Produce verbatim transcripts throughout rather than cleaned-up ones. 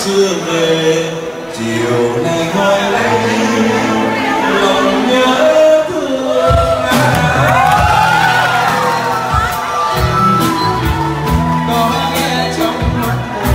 chưa về, chiều nay ngồi đây lòng nhớ thương ai. Có nghe trong mắt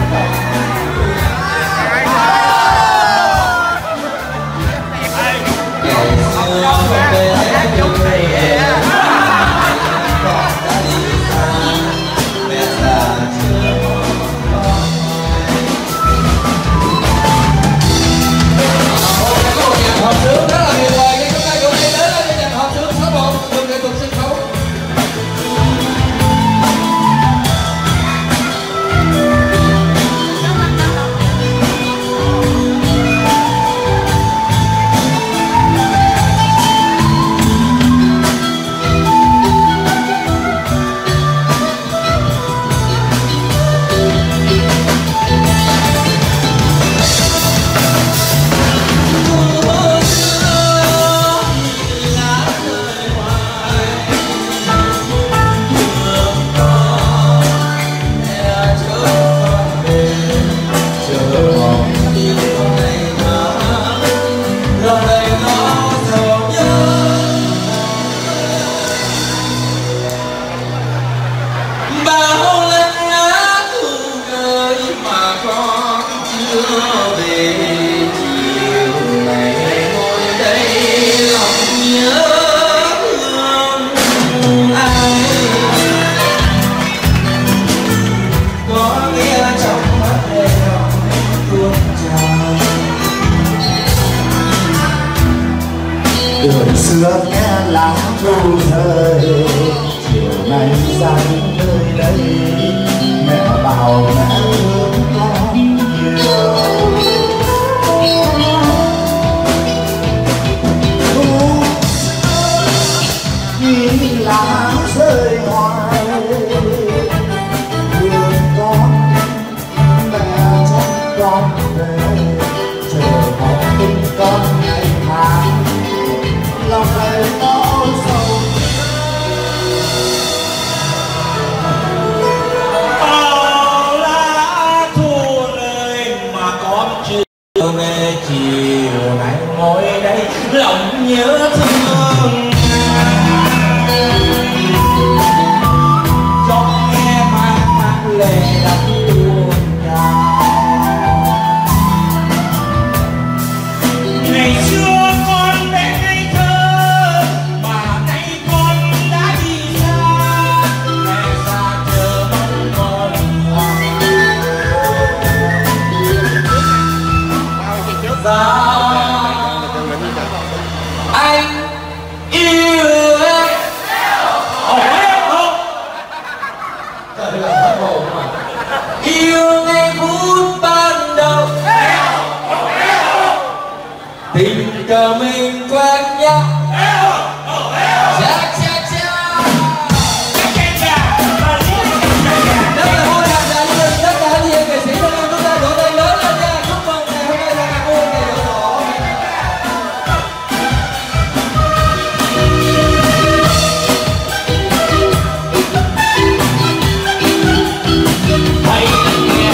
đường xưa nghe lá thu rơi, chiều nay ra những nơi đây mẹ bảo mẹ thương con nhiều. Thu nhìn lá rơi hoài, thương con mẹ cho con về, chờ mong tin con ngày tháng lòng này nó sâu. Bao lá thu rơi mà con chưa về, chiều nay ngồi đây lòng nhớ thương. Cho nghe mang mang lệ đắm tuôn trào. Ngày xưa con bé ngây thơ mà nay con đã đi xa, mẹ xa chờ mong con hoài. Anh yêu em. Ồ, em không? Trời ơi, hồn mà. Yêu ngày phút ban đầu, tình cờ mình quen nhau. Cha cha cha. Rất là vui là đã liền, tất cả anh chị nghệ sĩ thân yêu chúng ta vỗ tay lớn lên nha. Chúc mừng ngày hôm nay là ngày vui, ngày đổ đổ. Hãy nghe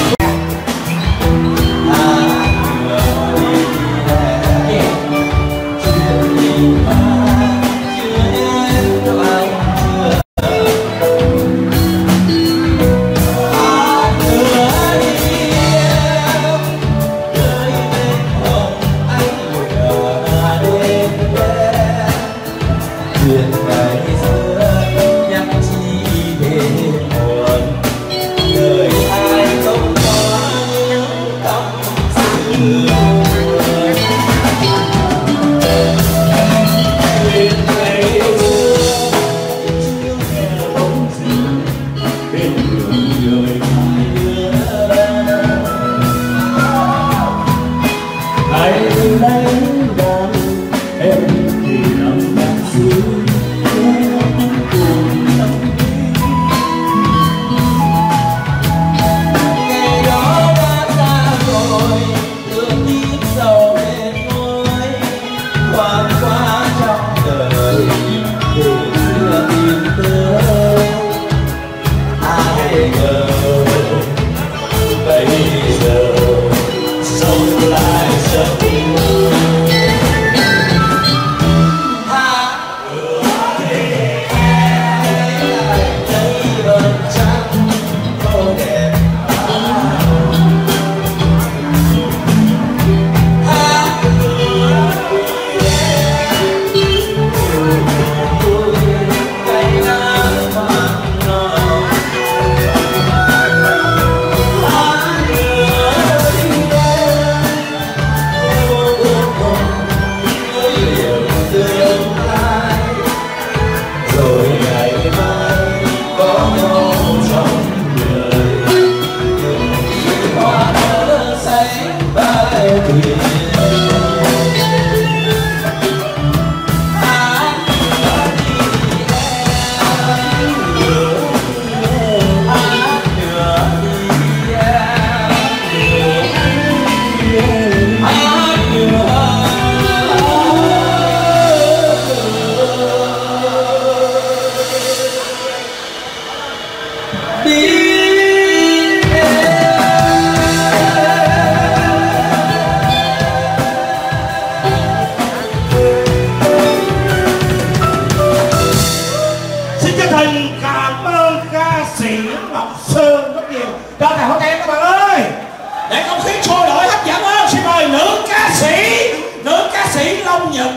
Ngọc Sơn rất nhiều. Cho thầy hỗ trợ các bạn ơi, để không khí sôi nổi hấp dẫn hơn. Xin mời nữ ca sĩ, nữ ca sĩ Long Nhật.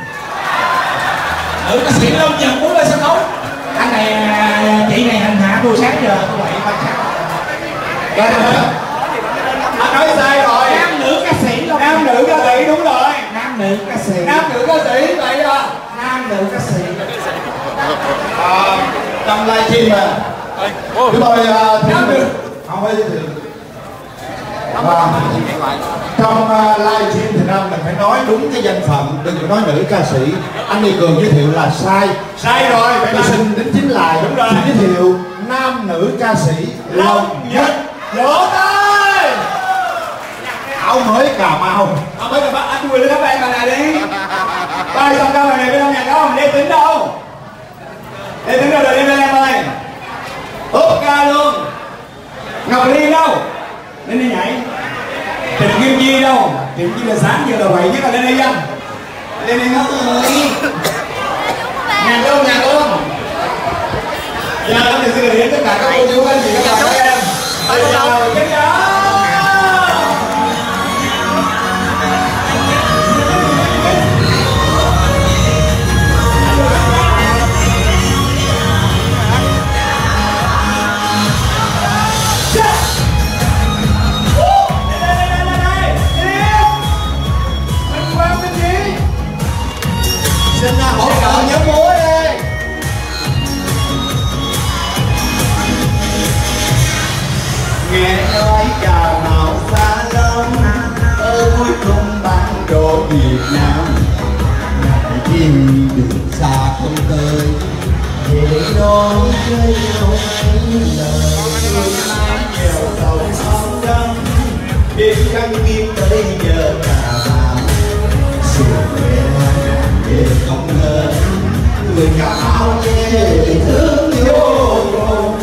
Nữ ca sĩ Long Nhật muốn lên sân khấu. Anh này, chị này hành hạ tôi sáng giờ không vậy ba sáng. Anh nói sai rồi. Nam nữ ca sĩ Long Nam nữ ca sĩ đúng rồi. Nam nữ ca sĩ. Nam nữ ca sĩ vậy à. Nam nữ ca sĩ. À, trong livestream mà. Chúng tôi nam nữ không phải giới thiệu. Và trong uh, livestream thì Nam mình phải nói đúng cái danh phận, đừng có nói nữ ca sĩ. Anh Đi Cường giới thiệu là sai. Sai rồi. Tôi xin đính chính lại. Đúng rồi. Xin giới thiệu nam nữ ca sĩ Long Nhật. Vỗ tay. Áo mới Cà Mau. Áo mới Cà Mau. Anh Quỳnh lên các bạn bài này đi. Bài xong câu bài này bên ông nhạc không? Lê Tính đâu? Lê Tính đâu rồi đi bên em ơi. Úp ca luôn. Ngọc Liên đâu? Lên đi nhảy. Trịnh Kim Chi đâu? Trịnh Kim là sáng giờ là vậy nhất là lên đây dân. Lên đây ngất ơi. Nhạc luôn, nhạc luôn. Dạ, tôi xin gửi đến tất cả các cô chú anh chị các bạn các em. Bây giờ, cái đó. Xin hỗ trợ nhóm múa đi. Nghe nói Cà Mau xa lắm, ở cuối cùng bản đồ Việt Nam. Ngại chim đường xa không tới, để đón chơi nhau mấy lời. Người mai nghèo giàu sóng đắm, đêm trăng kim tới giờ Cà Mau. Sự về để không ngờ người Cà Mau dễ thương vô cùng.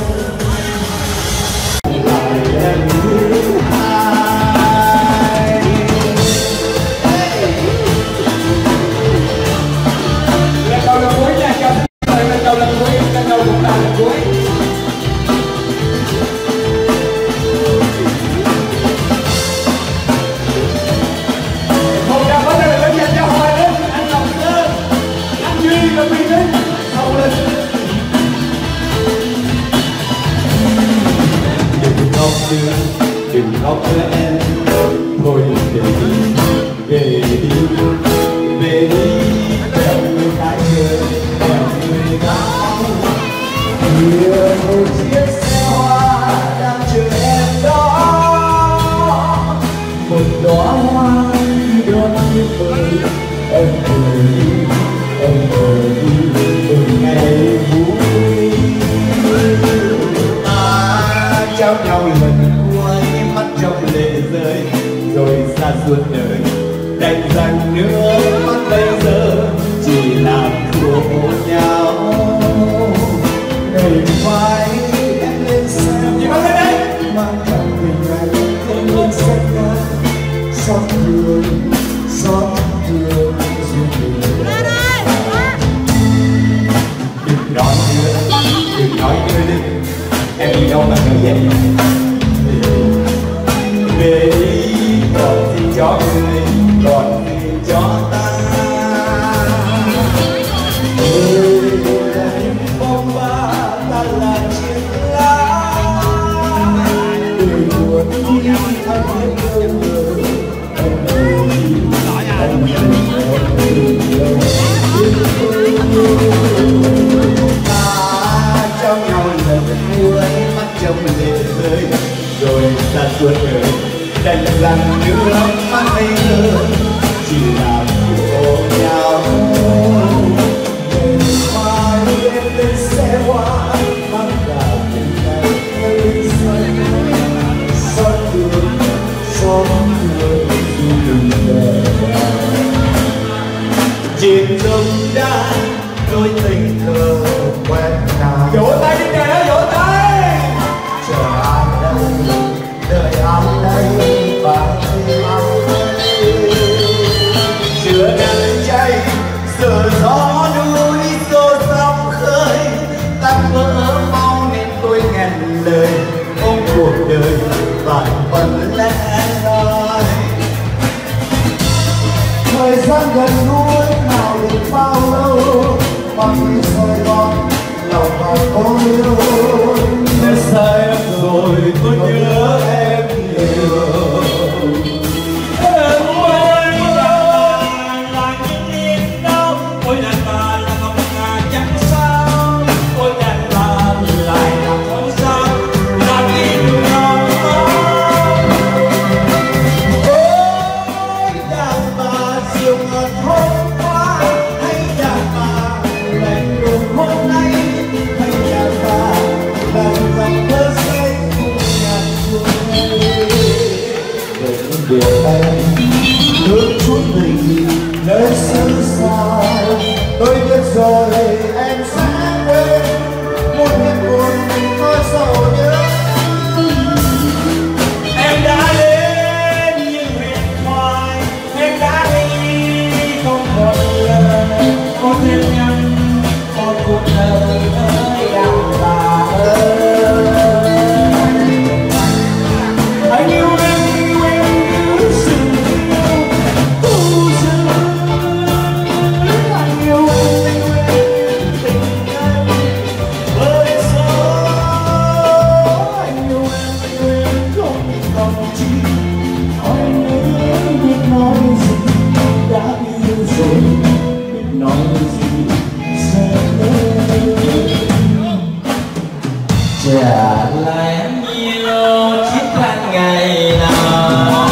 Lần thứ hai Lần đầu lần cuối nha, cho lần đầu lần cuối, lần đầu cũng là lần cuối. Một trăm vấn đề lớn dành cho Hoài Linh, anh Ngọc Sơn, anh Duy và Huy Linh, Hồng Linh. đừng khóc nữa, đừng khóc nữa em, thôi về đi, về đi, về đi, theo người ta chơi, theo người ta đưa một chiếc xe hoa đang chờ em đó, một đóa hoa đón như vời, em vời đi, em vời đi, từng ngày vui. Ta trao nhau lần cuối, mắt trong lệ rơi, rồi xa suốt đời, đành rằng nước mắt bây giờ chỉ làm khổ nhau. Ngày mai em lên xe mang cả tình này em lên xe ca, xót thương, xót thương duyên người. Đừng nói nữa, đừng nói nữa đi, em đi đâu mà nói vậy. Về đi, còn gì cho người, còn gì cho ta. Ơi đây bóng ba ta là chiếc lá, để buồn đi anh biết đâu người. Em ơi đi, anh biết đâu ta trao nhau lần cuối, mắt trong lệ rơi, rồi ta suốt đời, đành rằng nước mắt bây giờ chỉ là khổ nhau. Ngày mai em lên xe hoa mang cả tình này em lên xe, xót thương, xót thương dù đừng về. Trên sông đá đôi tình cờ quen nào. Vỗ tay đi kìa đó, vỗ tay. Chờ ai đây, đợi ai đây, và thêm ai đây. Chưa nắng cháy, giờ gió núi xô sóng khơi, ta vỡ mau nên tôi ngần lời. ngon lòng còn có yêu. Để sai em rồi tôi nhớ em nhiều. Em ơi là những niềm đau, ôi đàn bà là ngọc ngà chẳng sao, ôi đàn bà lại là không sao, là tim non. Ôi đàn bà diệu ngọt hôm qua, hay đàn bà lạnh lùng hôm nay, hay đàn bà làm dòng thơ say cùng nhạc chuông ngày. Về những việc em nước chút mình nơi xứ xa, tôi biết rồi em sẽ quên một niềm buồn tôi sầu nhớ. Em đã đến như huyền thoại, em đã đi không một lời, có thêm nhân một cuộc đời ơi đàn bà ơi. Anh yêu em, yêu em như rừng tu rừng. Anh yêu em, yêu em tình anh với gió. Anh yêu em, yêu em không còn chi. Anh ấy biết nói gì, đã yêu rồi biết nói gì sẽ Trả lại em nhiều chiếc khăn ngày nào,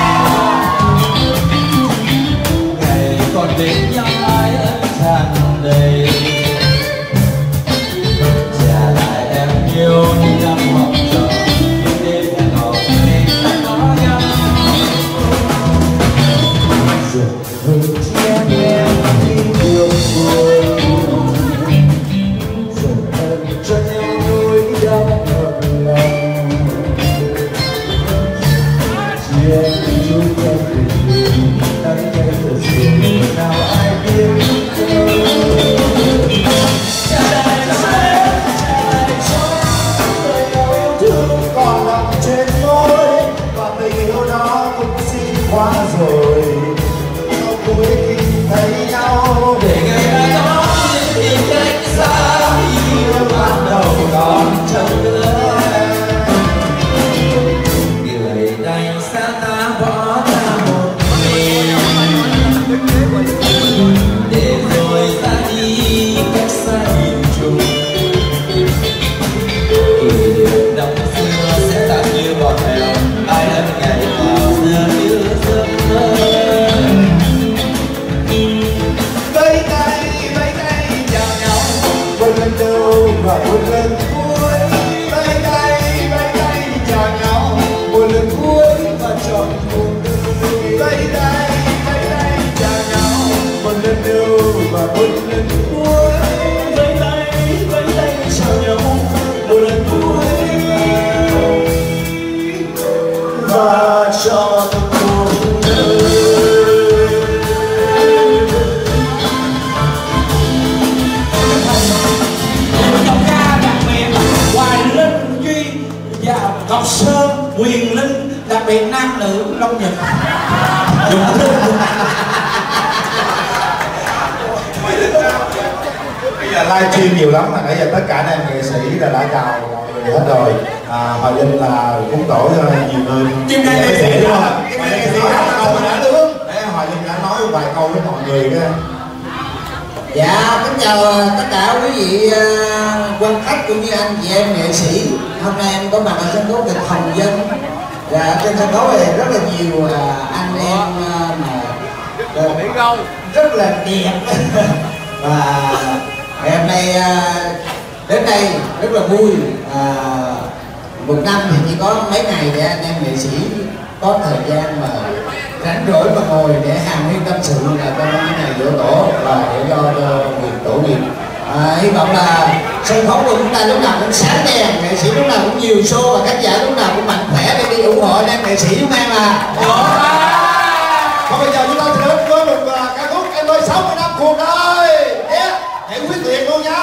ngày còn đến nhau ai ân tràn đầy. Trả lại em nhiều những năm học trò, những đêm hẹn hò ngày ta có nhau. giờ hơi che em khi yêu vui, giờ em cho nhau nỗi đau ngập lòng. Chỉ em chú em tình đắng cay thật sự nào ai biết còn nằm trên môi và tình yêu đó cũng xin qua rồi. Sau cuối khi thấy nhau Để ngày đó thì cách xa, yêu ban đầu còn trong nữa. Người đành xa ta bỏ ta một mình, để rồi ta đi cách xa nhìn chung. Kỷ niệm năm xưa sẽ tạm như bọt mèo, ai lần ngày vào giờ như giấc mơ. vẫy tay vẫy tay chào nhau một lần đầu và một lần cuối. Vẫy tay vẫy tay chào nhau một lần cuối và trọn cuộc đời. Vẫy tay vẫy tay chào nhau một lần đầu và một lần cuối. Vẫy tay, vẫy tay chào nhau một lần cuối và trọn cuộc đời. Giọng ca đặc biệt Hoài Linh Duy và Ngọc Sơn Huyền Linh, đặc biệt nam nữ Long Nhật dùng linh. Bây giờ livestream nhiều lắm mà nãy giờ tất cả anh em nghệ sĩ là đã chào mọi người hết rồi. À, Hoài Linh là cũng tổ cho nhiều người. Chim này nghệ sĩ đúng đúng không? không? Hoài Linh nghệ sĩ đã câu mà đã đúng. Đấy, Hoài Linh đã nói vài câu với mọi người cái. Dạ, kính chào tất cả quý vị uh, quan khách cũng như anh chị em nghệ sĩ. Hôm nay em có mặt ở sân khấu kịch Hồng Dân. Và trên sân khấu này rất là nhiều uh, anh em uh, mà uh, rất là đẹp. Và ngày hôm nay uh, đến đây rất là vui. Uh, một năm thì chỉ có mấy ngày để anh em nghệ sĩ có thời gian mà rảnh rỗi mà ngồi để hàn huyên tâm sự là trong những ngày giỗ tổ và để cho việc tổ nghiệp. À, hy vọng là sân khấu của chúng ta lúc nào cũng sáng đèn, nghệ sĩ lúc nào cũng nhiều show và khán giả lúc nào cũng mạnh khỏe để đi ủng hộ anh em nghệ sĩ chúng em là. Và bây giờ chúng ta sẽ đến với một uh, ca khúc Em ơi sáu mươi năm cuộc đời. Yeah. Hãy quyết liệt luôn nhá.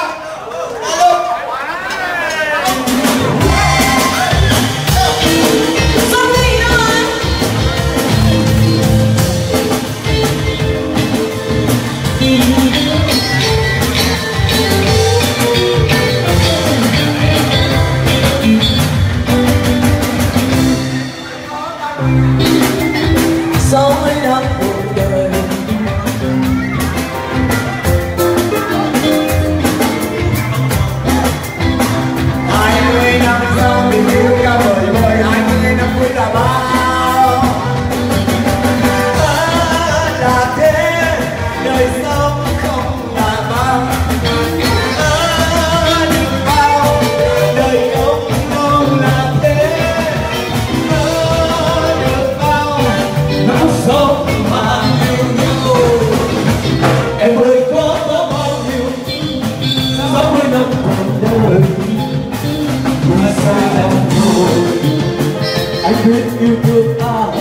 đời mà sao rồi anh biết yêu thương ai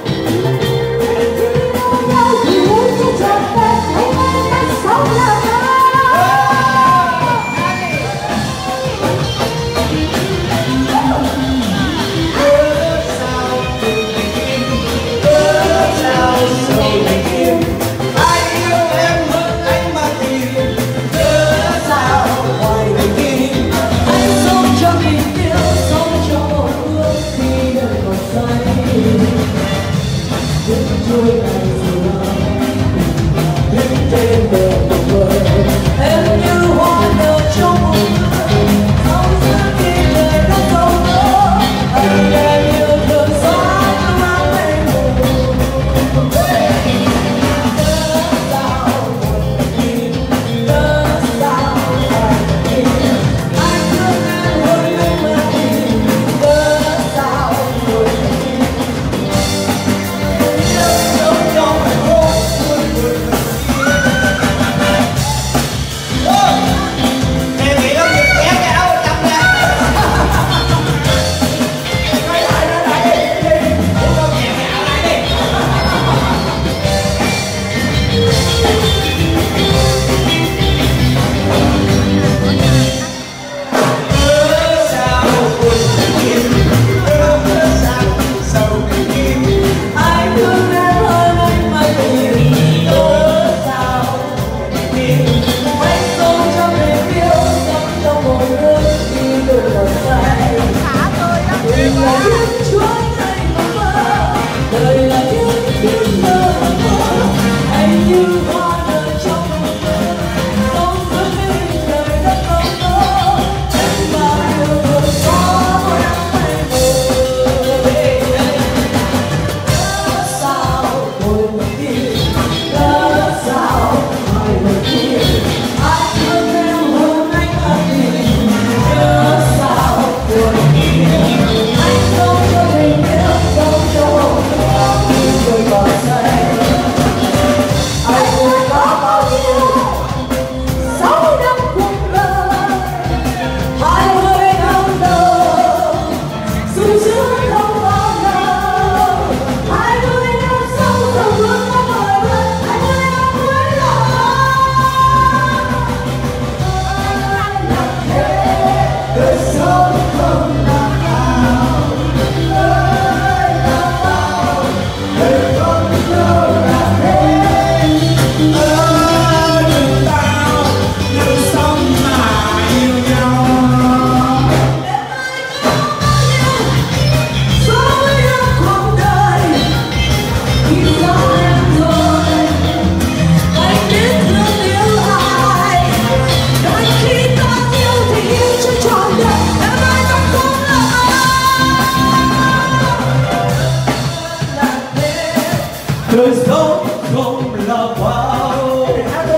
đời sống không là bao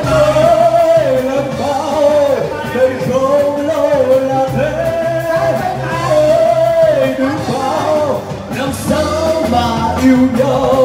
đời là bao đời không lâu là thế đừng bao làm sao mà yêu nhau.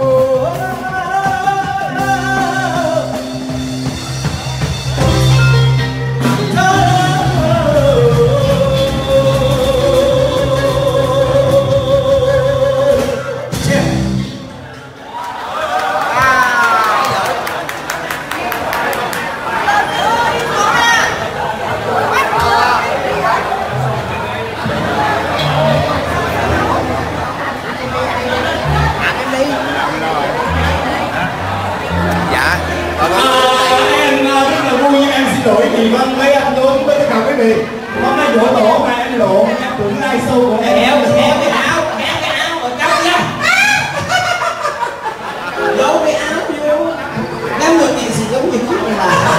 Đội thì vâng mấy anh luôn với tất cả quý vị hôm nay vỗ tổ mà em lộn em tưởng live show của em kéo kéo cái áo kéo cái áo rồi cong nha giấu cái áo vô năm người tiền gì giống như chút là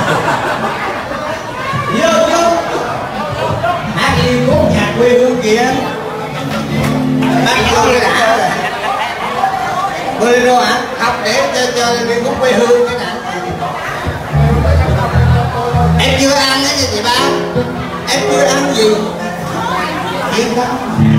vô vô hát đi cố nhạc quê hương kìa bác vô cái đã bolero hả học để cho cho đi khúc quê hương cái đã. Em chưa ăn á chị ba. Em chưa ăn gì? Yên tâm.